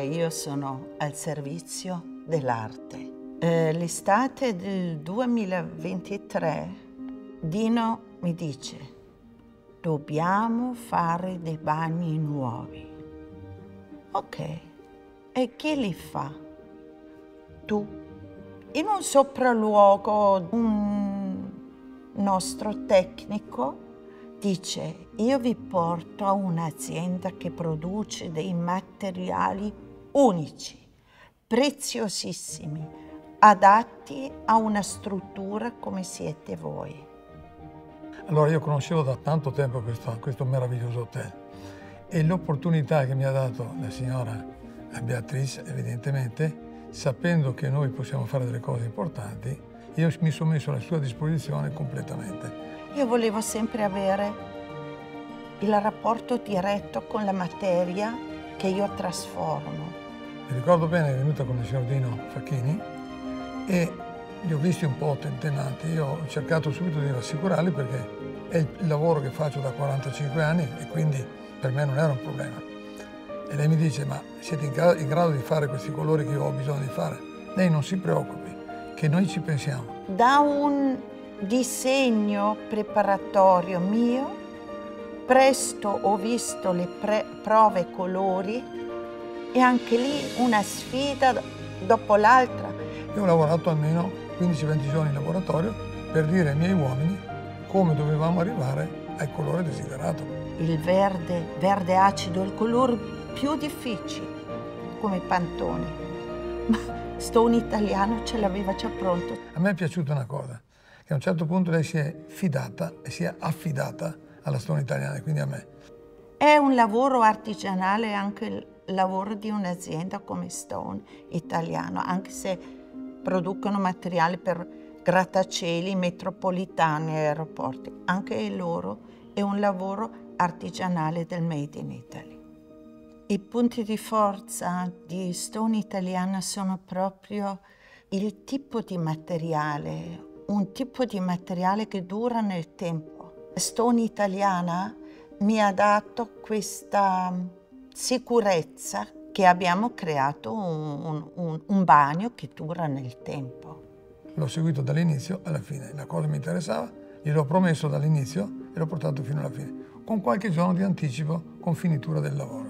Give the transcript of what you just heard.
io sono al servizio dell'arte. L'estate del 2023 Dino mi dice: dobbiamo fare dei bagni nuovi. Ok, e chi li fa? Tu. In un sopralluogo un nostro tecnico dice: io vi porto a un'azienda che produce dei materiali unici, preziosissimi, adatti a una struttura come siete voi. Allora io conoscevo da tanto tempo questo meraviglioso hotel e l'opportunità che mi ha dato la signora Beatrice, evidentemente, sapendo che noi possiamo fare delle cose importanti, io mi sono messo alla sua disposizione completamente. Io volevo sempre avere il rapporto diretto con la materia che io trasformo. Mi ricordo bene, è venuta con il signor Dino Facchini e li ho visti un po' tentennati. Io ho cercato subito di rassicurarli perché è il lavoro che faccio da 45 anni e quindi per me non era un problema. E lei mi dice: ma siete in grado di fare questi colori che io ho bisogno di fare? Lei non si preoccupi, che noi ci pensiamo. Da un disegno preparatorio mio, presto ho visto le prove colori e anche lì una sfida dopo l'altra. Io ho lavorato almeno 15-20 giorni in laboratorio per dire ai miei uomini come dovevamo arrivare al colore desiderato. Il verde acido, il colore più difficile, come Pantone. Ma Stone Italiano ce l'aveva già pronto. A me è piaciuta una cosa, che a un certo punto lei si è fidata e si è affidata alla Stone Italiana, quindi a me. È un lavoro artigianale anche il lavoro di un'azienda come Stone Italiano, anche se producono materiali per grattacieli, metropolitane e aeroporti. Anche loro è un lavoro artigianale del Made in Italy. I punti di forza di Stone Italiana sono proprio il tipo di materiale, un tipo di materiale che dura nel tempo. Stone Italiana mi ha dato questa sicurezza che abbiamo creato un bagno che dura nel tempo. L'ho seguito dall'inizio alla fine, la cosa mi interessava, gliel'ho promesso dall'inizio e l'ho portato fino alla fine, con qualche giorno di anticipo, con finitura del lavoro.